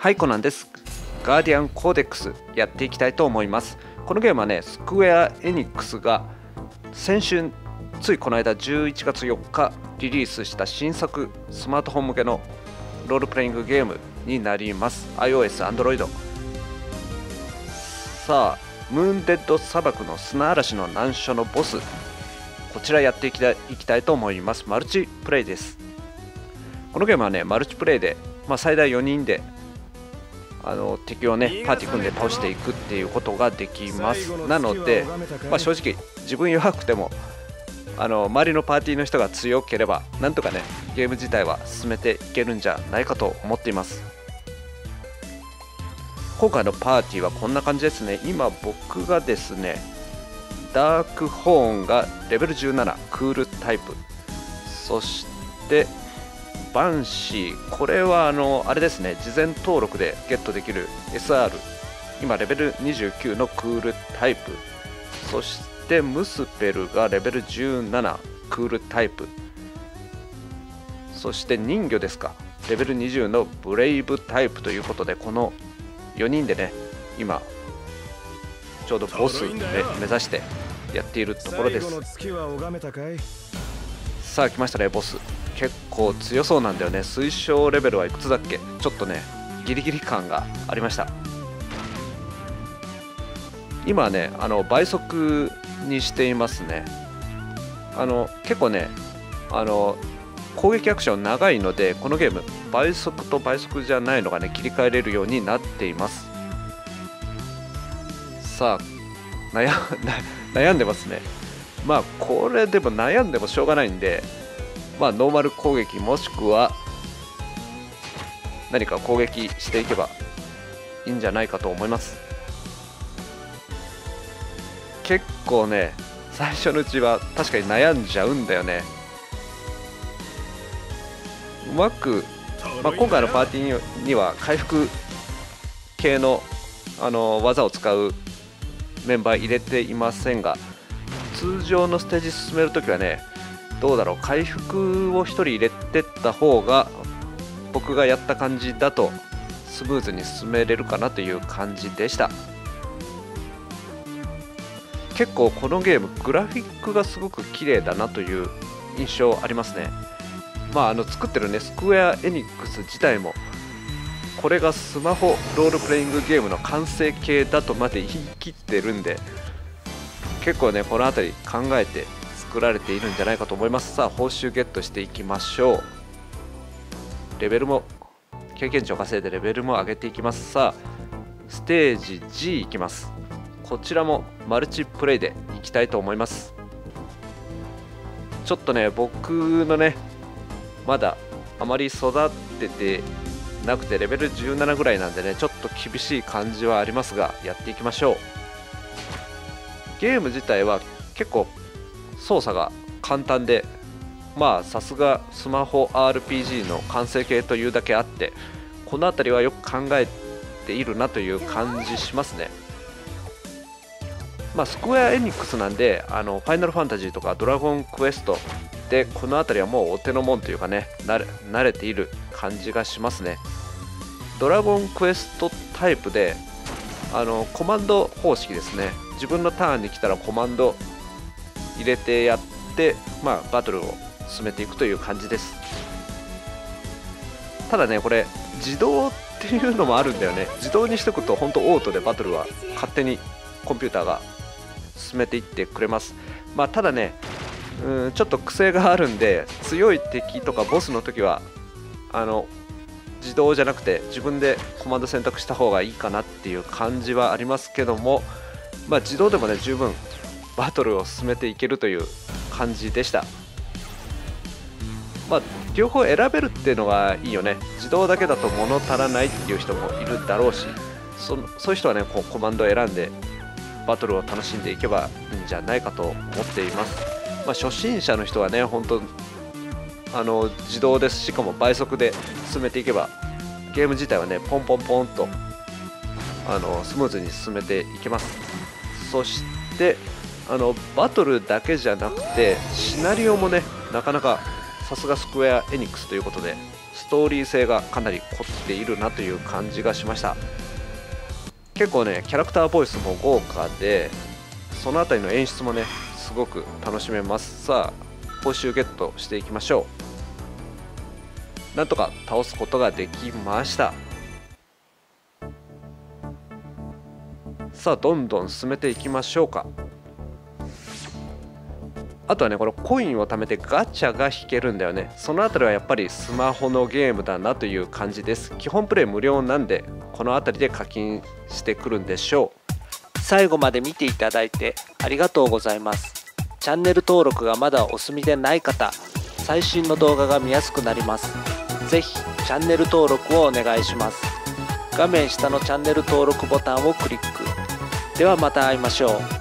はい、コナンです。ガーディアンコーデックスやっていきたいと思います。このゲームはね、スクウェア・エニックスが先週、ついこの間11月4日リリースした新作スマートフォン向けのロールプレイングゲームになります。iOS、Android。さあ、ムーンデッド砂漠の砂嵐の難所のボス、こちらやっていきたいと思います。マルチプレイです。このゲームはね、マルチプレイで、最大4人で敵をねパーティー組んで倒していくっていうことができます。なので、正直自分弱くても周りのパーティーの人が強ければなんとかねゲーム自体は進めていけるんじゃないかと思っています。今回のパーティーはこんな感じですね。今僕がですねダークホーンがレベル17クールタイプ、そしてバンシー、これはあれですね、事前登録でゲットできる SR、 今レベル29のクールタイプ、そしてムスペルがレベル17クールタイプ、そして人魚ですか、レベル20のブレイブタイプということで、この4人でね今ちょうどボスを目指してやっているところです。さあ来ましたね、ボス結構強そうなんだよね。推奨レベルはいくつだっけ、ちょっとねギリギリ感がありました。今はね倍速にしていますね。結構ね攻撃アクション長いので、このゲーム倍速と倍速じゃないのがね切り替えれるようになっています。さあ悩んでますね。これでも悩んでもしょうがないんで、ノーマル攻撃もしくは何か攻撃していけばいいんじゃないかと思います。結構ね最初のうちは確かに悩んじゃうんだよね。うまく、今回のパーティーには回復系の、技を使うメンバー入れていませんが、通常のステージ進めるときはねどうだろう、回復を1人入れてった方が僕がやった感じだとスムーズに進めれるかなという感じでした。結構このゲームグラフィックがすごく綺麗だなという印象ありますね。作ってるねスクウェア・エニックス自体もこれがスマホロールプレイングゲームの完成形だとまで言い切ってるんで、結構ねこの辺り考えて作られているんじゃないかと思います。さあ報酬ゲットしていきましょう。レベルも経験値を稼いでレベルも上げていきます。さあステージ G いきます。こちらもマルチプレイでいきたいと思います。ちょっとね僕のねまだあまり育ててなくてレベル17ぐらいなんでねちょっと厳しい感じはありますがやっていきましょう。ゲーム自体は結構操作が簡単で、さすがスマホ RPG の完成形というだけあって、この辺りはよく考えているなという感じしますね。スクウェア・エニックスなんでファイナルファンタジーとかドラゴンクエストでこの辺りはもうお手の物というかね慣れている感じがしますね。ドラゴンクエストタイプでコマンド方式ですね。自分のターンに来たらコマンド入れてやって、バトルを進めていくという感じです。ただねこれ自動っていうのもあるんだよね。自動にしとくと本当オートでバトルは勝手にコンピューターが進めていってくれます。ただねちょっと癖があるんで、強い敵とかボスの時は自動じゃなくて自分でコマンド選択した方がいいかなっていう感じはありますけども、自動でもね十分バトルを進めていけるという感じでした。両方選べるっていうのがいいよね。自動だけだと物足らないっていう人もいるだろうし、そういう人はねコマンドを選んでバトルを楽しんでいけばいいんじゃないかと思っています。初心者の人はね本当自動です。しかも倍速で進めていけばゲーム自体はねポンポンポンとスムーズに進めていけます。そしてバトルだけじゃなくてシナリオもねなかなかさすがスクウェア・エニックスということでスストーリー性がかなり凝っているなという感じがしました。結構ねキャラクターボイスも豪華で、そのあたりの演出もねすごく楽しめます。さあ報酬ゲットしていきましょう。なんとか倒すことができました。さあどんどん進めていきましょうか。あとはねこのコインを貯めてガチャが引けるんだよね。そのあたりはやっぱりスマホのゲームだなという感じです。基本プレイ無料なんでこのあたりで課金してくるんでしょう。最後まで見ていただいてありがとうございます。チャンネル登録がまだお済みでない方、最新の動画が見やすくなります。ぜひチャンネル登録をお願いします。画面下のチャンネル登録ボタンをクリック。ではまた会いましょう。